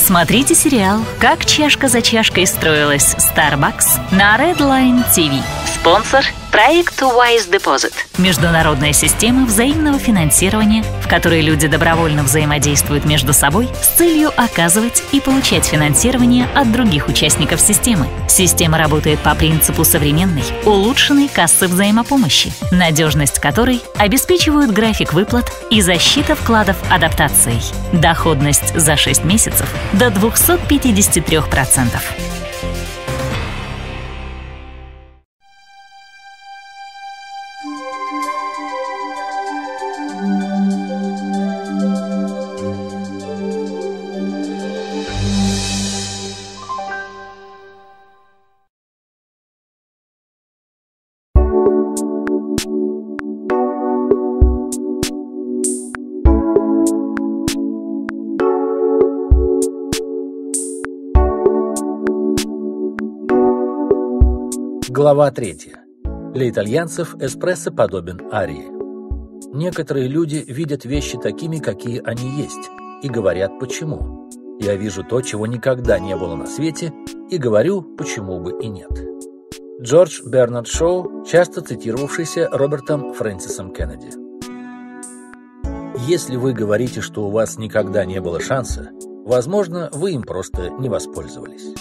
Смотрите сериал «Как чашка за чашкой строилась Starbucks» на Redline TV. Спонсор – проект Wise Deposit. Международная система взаимного финансирования, в которой люди добровольно взаимодействуют между собой с целью оказывать и получать финансирование от других участников системы. Система работает по принципу современной, улучшенной кассы взаимопомощи, надежность которой обеспечивают график выплат и защита вкладов адаптацией. Доходность за 6 месяцев до 253%. Глава 3. Для итальянцев эспрессо подобен арии. Некоторые люди видят вещи такими, какие они есть, и говорят «почему?». Я вижу то, чего никогда не было на свете, и говорю «почему бы и нет?». Джордж Бернард Шоу, часто цитировавшийся Робертом Фрэнсисом Кеннеди. Если вы говорите, что у вас никогда не было шанса, возможно, вы им просто не воспользовались.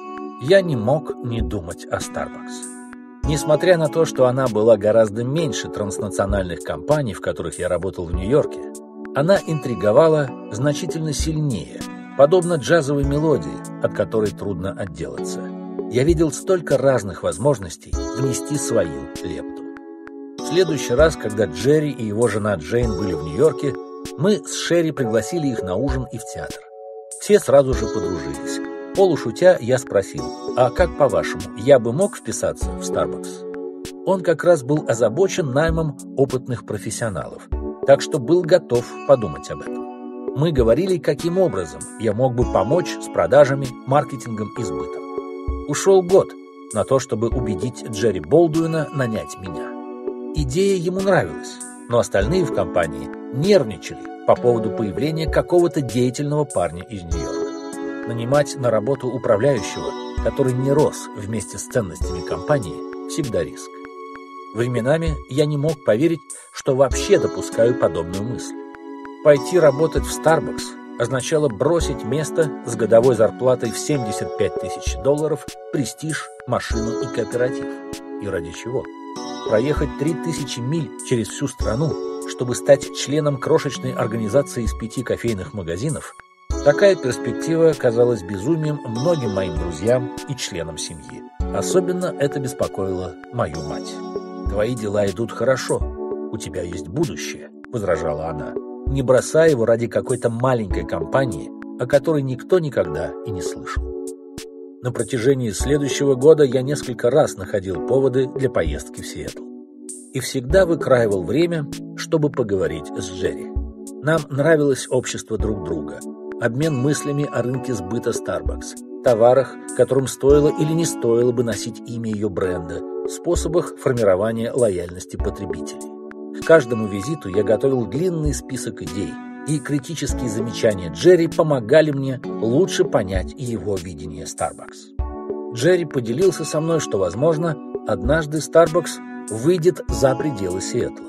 Я не мог не думать о Starbucks. Несмотря на то, что она была гораздо меньше транснациональных компаний, в которых я работал в Нью-Йорке, она интриговала значительно сильнее, подобно джазовой мелодии, от которой трудно отделаться. Я видел столько разных возможностей внести свою лепту. В следующий раз, когда Джерри и его жена Джейн были в Нью-Йорке, мы с Шерри пригласили их на ужин и в театр. Все сразу же подружились. Полушутя я спросил: «А как, по-вашему, я бы мог вписаться в Starbucks?» Он как раз был озабочен наймом опытных профессионалов, так что был готов подумать об этом. Мы говорили, каким образом я мог бы помочь с продажами, маркетингом и сбытом. Ушел год на то, чтобы убедить Джерри Болдуина нанять меня. Идея ему нравилась, но остальные в компании нервничали по поводу появления какого-то деятельного парня из Нью-Йорка. Нанимать на работу управляющего, который не рос вместе с ценностями компании, всегда риск. Временами я не мог поверить, что вообще допускаю подобную мысль. Пойти работать в Starbucks означало бросить место с годовой зарплатой в $75 тысяч, престиж, машину и кооператив. И ради чего? Проехать 3000 миль через всю страну, чтобы стать членом крошечной организации из 5 кофейных магазинов. Такая перспектива казалась безумием многим моим друзьям и членам семьи. Особенно это беспокоило мою мать. «Твои дела идут хорошо, у тебя есть будущее», — возражала она. «Не бросай его ради какой-то маленькой компании, о которой никто никогда и не слышал». На протяжении следующего года я несколько раз находил поводы для поездки в Сиэтл. И всегда выкраивал время, чтобы поговорить с Джерри. Нам нравилось общество друг друга, обмен мыслями о рынке сбыта Starbucks, товарах, которым стоило или не стоило бы носить имя ее бренда, способах формирования лояльности потребителей. К каждому визиту я готовил длинный список идей, и критические замечания Джерри помогали мне лучше понять его видение Starbucks. Джерри поделился со мной, что, возможно, однажды Starbucks выйдет за пределы Сиэтла.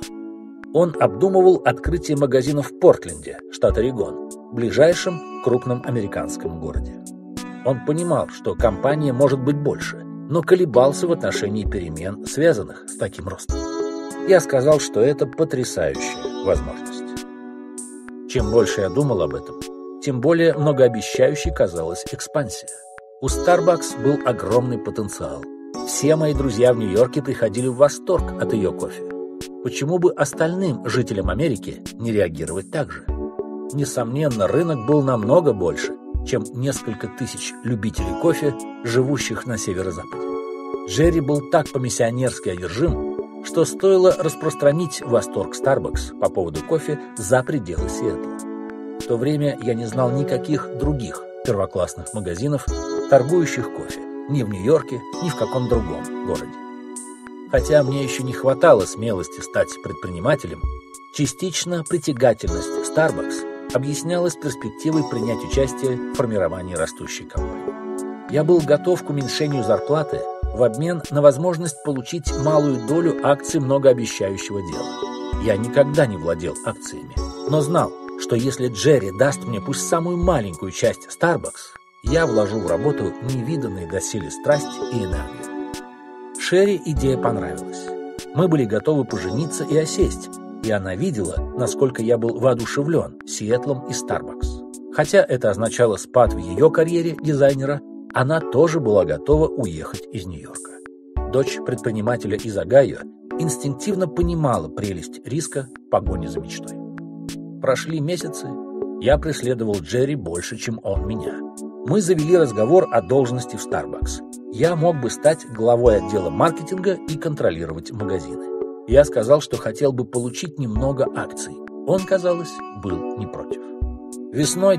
Он обдумывал открытие магазина в Портленде, штат Орегон, ближайшем крупном американском городе. Он понимал, что компания может быть больше, но колебался в отношении перемен, связанных с таким ростом. Я сказал, что это потрясающая возможность. Чем больше я думал об этом, тем более многообещающей казалась экспансия. У Starbucks был огромный потенциал. Все мои друзья в Нью-Йорке приходили в восторг от ее кофе. Почему бы остальным жителям Америки не реагировать так же? Несомненно, рынок был намного больше, чем несколько тысяч любителей кофе, живущих на северо-западе. Джерри был так по-миссионерски одержим, что стоило распространить восторг Starbucks по поводу кофе за пределы Сиэтла. В то время я не знал никаких других первоклассных магазинов, торгующих кофе, ни в Нью-Йорке, ни в каком другом городе. Хотя мне еще не хватало смелости стать предпринимателем, частично притягательность Starbucks объяснялось перспективой принять участие в формировании растущей компании. Я был готов к уменьшению зарплаты в обмен на возможность получить малую долю акций многообещающего дела. Я никогда не владел акциями, но знал, что если Джерри даст мне пусть самую маленькую часть Starbucks, я вложу в работу невиданные доселе страсть и энергию. Шерри идея понравилась. Мы были готовы пожениться и осесть, и она видела, насколько я был воодушевлен Сиэтлом и Starbucks. Хотя это означало спад в ее карьере дизайнера, она тоже была готова уехать из Нью-Йорка. Дочь предпринимателя из Огайо инстинктивно понимала прелесть риска в погоне за мечтой. Прошли месяцы, я преследовал Джерри больше, чем он меня. Мы завели разговор о должности в Starbucks. Я мог бы стать главой отдела маркетинга и контролировать магазины. Я сказал, что хотел бы получить немного акций. Он, казалось, был не против. Весной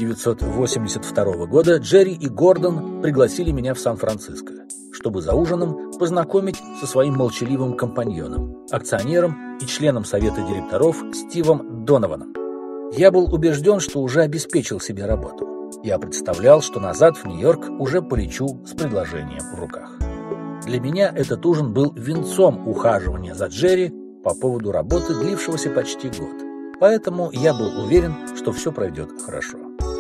1982 года Джерри и Гордон пригласили меня в Сан-Франциско, чтобы за ужином познакомить со своим молчаливым компаньоном, акционером и членом совета директоров Стивом Донованом. Я был убежден, что уже обеспечил себе работу. Я представлял, что назад в Нью-Йорк уже полечу с предложением в руках. Для меня этот ужин был венцом ухаживания за Джерри по поводу работы, длившегося почти год. Поэтому я был уверен, что все пройдет хорошо.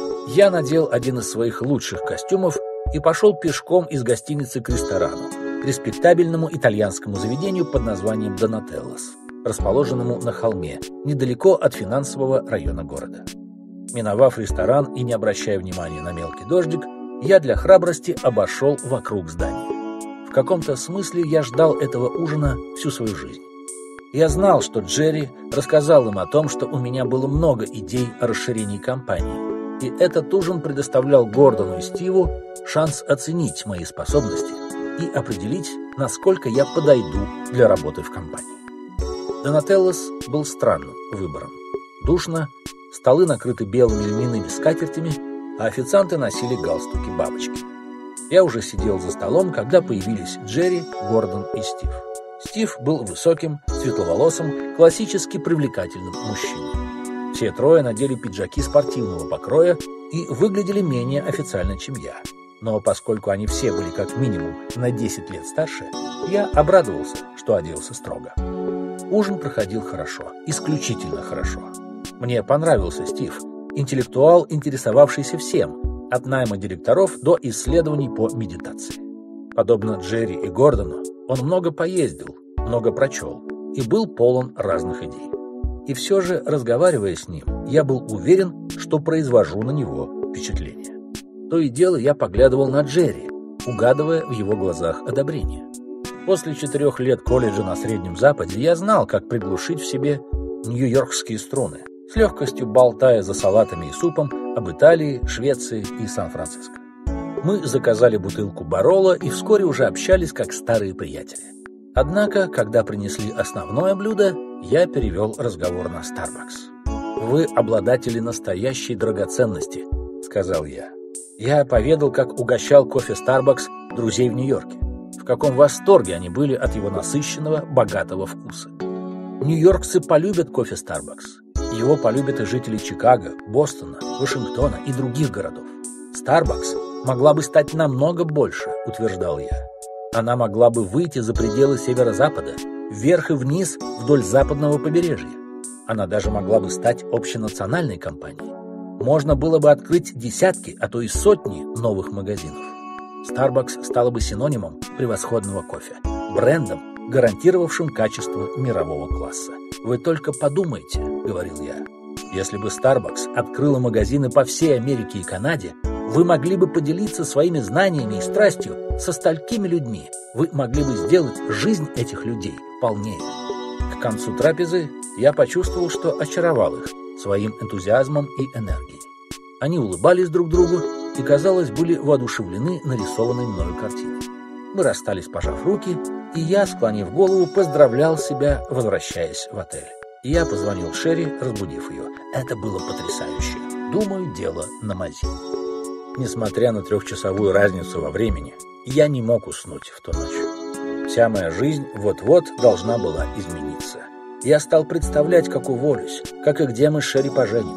Я надел один из своих лучших костюмов и пошел пешком из гостиницы к ресторану, к респектабельному итальянскому заведению под названием «Донателлос», расположенному на холме, недалеко от финансового района города. Миновав ресторан и не обращая внимания на мелкий дождик, я для храбрости обошел вокруг здания. В каком-то смысле я ждал этого ужина всю свою жизнь. Я знал, что Джерри рассказал им о том, что у меня было много идей о расширении компании, и этот ужин предоставлял Гордону и Стиву шанс оценить мои способности и определить, насколько я подойду для работы в компании. Донателлос был странным выбором. Душно, столы накрыты белыми льняными скатертями, а официанты носили галстуки-бабочки. Я уже сидел за столом, когда появились Джерри, Гордон и Стив. Стив был высоким, светловолосым, классически привлекательным мужчиной. Все трое надели пиджаки спортивного покроя и выглядели менее официально, чем я. Но поскольку они все были как минимум на 10 лет старше, я обрадовался, что оделся строго. Ужин проходил хорошо, исключительно хорошо. Мне понравился Стив, интеллектуал, интересовавшийся всем, от найма директоров до исследований по медитации. Подобно Джерри и Гордону, он много поездил, много прочел и был полон разных идей. И все же, разговаривая с ним, я был уверен, что произвожу на него впечатление. То и дело я поглядывал на Джерри, угадывая в его глазах одобрение. После 4 лет колледжа на Среднем Западе я знал, как приглушить в себе нью-йоркские струны, с легкостью болтая за салатами и супом об Италии, Швеции и Сан-Франциско. Мы заказали бутылку Бароло и вскоре уже общались как старые приятели. Однако, когда принесли основное блюдо, я перевел разговор на Starbucks. «Вы обладатели настоящей драгоценности», — сказал я. Я поведал, как угощал кофе Starbucks друзей в Нью-Йорке, в каком восторге они были от его насыщенного, богатого вкуса. Нью-йоркцы полюбят кофе Starbucks. Его полюбят и жители Чикаго, Бостона, Вашингтона и других городов. Starbucks могла бы стать намного больше, утверждал я. Она могла бы выйти за пределы северо-запада, вверх и вниз вдоль западного побережья. Она даже могла бы стать общенациональной компанией. Можно было бы открыть десятки, а то и сотни новых магазинов. Starbucks стала бы синонимом превосходного кофе, брендом, гарантировавшим качество мирового класса. «Вы только подумайте», — говорил я. «Если бы Starbucks открыла магазины по всей Америке и Канаде, вы могли бы поделиться своими знаниями и страстью со столькими людьми. Вы могли бы сделать жизнь этих людей полнее». К концу трапезы я почувствовал, что очаровал их своим энтузиазмом и энергией. Они улыбались друг другу и, казалось, были воодушевлены нарисованной мною картиной. Мы расстались, пожав руки, и я, склонив голову, поздравлял себя, возвращаясь в отель. Я позвонил Шерри, разбудив ее. Это было потрясающе. Думаю, дело на мази. Несмотря на 3-часовую разницу во времени, я не мог уснуть в ту ночь. Вся моя жизнь вот-вот должна была измениться. Я стал представлять, как уволюсь, как и где мы с Шерри поженимся.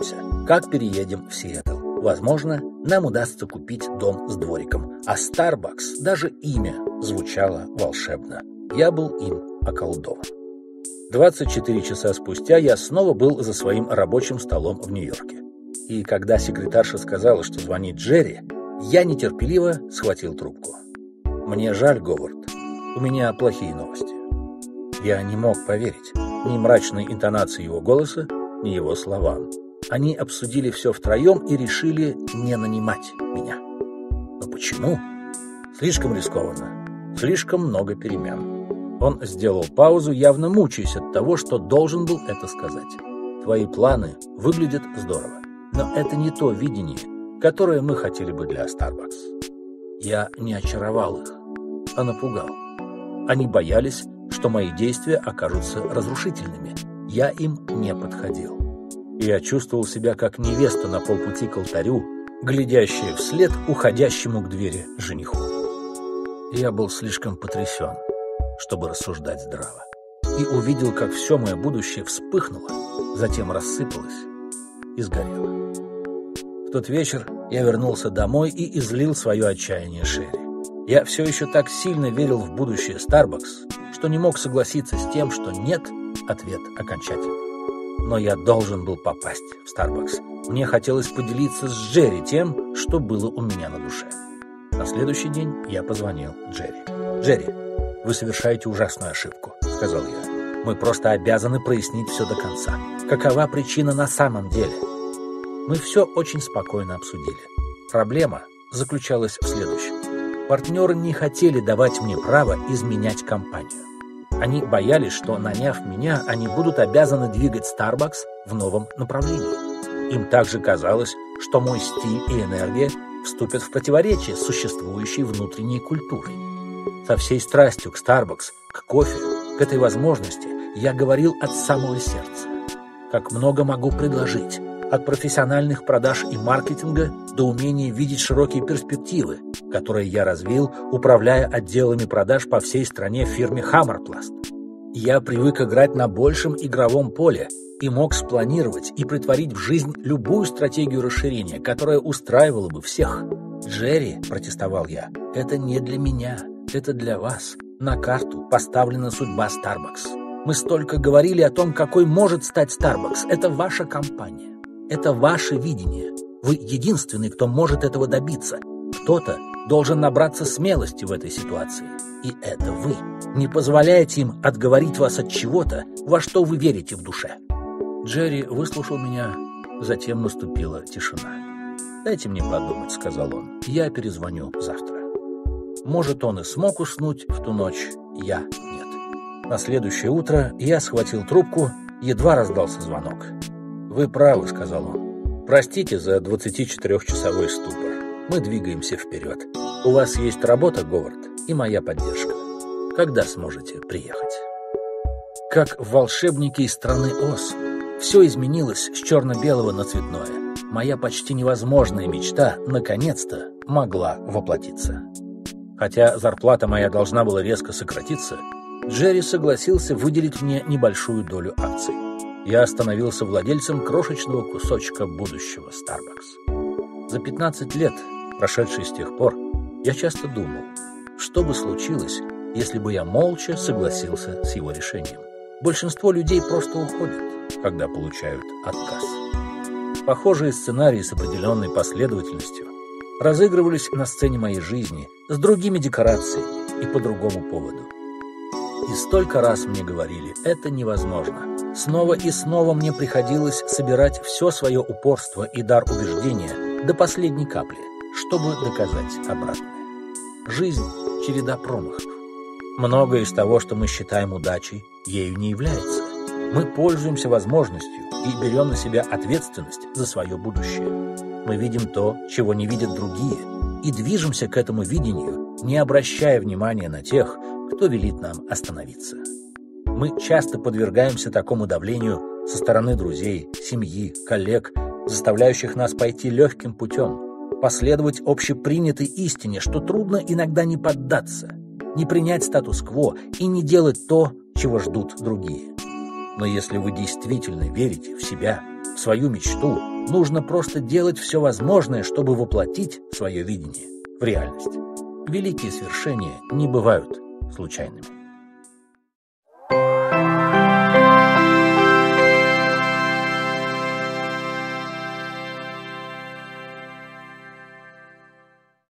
как переедем в Сиэтл. Возможно, нам удастся купить дом с двориком. А Starbucks, даже имя звучало волшебно. Я был им околдован. 24 часа спустя я снова был за своим рабочим столом в Нью-Йорке. И когда секретарша сказала, что звонит Джерри, я нетерпеливо схватил трубку. «Мне жаль, Говард. У меня плохие новости». Я не мог поверить ни мрачной интонации его голоса, ни его словам. Они обсудили все втроем и решили не нанимать меня. Но почему? Слишком рискованно. Слишком много перемен. Он сделал паузу, явно мучаясь от того, что должен был это сказать. Твои планы выглядят здорово, но это не то видение, которое мы хотели бы для Starbucks. Я не очаровал их, а напугал. Они боялись, что мои действия окажутся разрушительными. Я им не подходил. Я чувствовал себя как невеста на полпути к алтарю, глядящая вслед уходящему к двери жениху. Я был слишком потрясен, чтобы рассуждать здраво, и увидел, как все мое будущее вспыхнуло, затем рассыпалось и сгорело. В тот вечер я вернулся домой и излил свое отчаяние Шерри. Я все еще так сильно верил в будущее Starbucks, что не мог согласиться с тем, что нет, ответ окончательный. Но я должен был попасть в Starbucks. Мне хотелось поделиться с Джерри тем, что было у меня на душе. На следующий день я позвонил Джерри. «Джерри, вы совершаете ужасную ошибку», — сказал я. «Мы просто обязаны прояснить все до конца. Какова причина на самом деле?» Мы все очень спокойно обсудили. Проблема заключалась в следующем. Партнеры не хотели давать мне право изменять компанию. Они боялись, что, наняв меня, они будут обязаны двигать Starbucks в новом направлении. Им также казалось, что мой стиль и энергия вступят в противоречие с существующей внутренней культурой. Со всей страстью к Starbucks, к кофе, к этой возможности я говорил от самого сердца. Как много могу предложить, от профессиональных продаж и маркетинга до умения видеть широкие перспективы, которые я развил, управляя отделами продаж по всей стране в фирме Hammerplast. Я привык играть на большем игровом поле и мог спланировать и притворить в жизнь любую стратегию расширения, которая устраивала бы всех. «Джерри», — протестовал я, — «это не для меня, это для вас. На карту поставлена судьба Starbucks. Мы столько говорили о том, какой может стать Starbucks. Это ваша компания. Это ваше видение. Вы единственный, кто может этого добиться. Кто-то должен набраться смелости в этой ситуации. И это вы. Не позволяйте им отговорить вас от чего-то, во что вы верите в душе». Джерри выслушал меня, затем наступила тишина. «Дайте мне подумать», — сказал он. «Я перезвоню завтра». Может, он и смог уснуть в ту ночь, я нет. На следующее утро я схватил трубку, едва раздался звонок. «Вы правы», — сказал он. «Простите за 24-часовой ступор. Мы двигаемся вперед. У вас есть работа, Говард, и моя поддержка. Когда сможете приехать?» Как в «Волшебнике из страны Оз», все изменилось с черно-белого на цветное. Моя почти невозможная мечта, наконец-то, могла воплотиться. Хотя зарплата моя должна была резко сократиться, Джерри согласился выделить мне небольшую долю акций. Я становился владельцем крошечного кусочка будущего Starbucks. За 15 лет, прошедшие с тех пор, я часто думал, что бы случилось, если бы я молча согласился с его решением. Большинство людей просто уходят, когда получают отказ. Похожие сценарии с определенной последовательностью разыгрывались на сцене моей жизни с другими декорациями и по другому поводу. И столько раз мне говорили, это невозможно. Снова и снова мне приходилось собирать все свое упорство и дар убеждения до последней капли, чтобы доказать обратное. Жизнь — череда промахов. Многое из того, что мы считаем удачей, ею не является. Мы пользуемся возможностью и берем на себя ответственность за свое будущее. Мы видим то, чего не видят другие, и движемся к этому видению, не обращая внимания на тех, кто велит нам остановиться. Мы часто подвергаемся такому давлению со стороны друзей, семьи, коллег, заставляющих нас пойти легким путем, последовать общепринятой истине, что трудно иногда не поддаться, не принять статус-кво и не делать то, чего ждут другие. Но если вы действительно верите в себя, в свою мечту, Нужно просто делать все возможное, чтобы воплотить свое видение в реальность. Великие свершения не бывают случайными.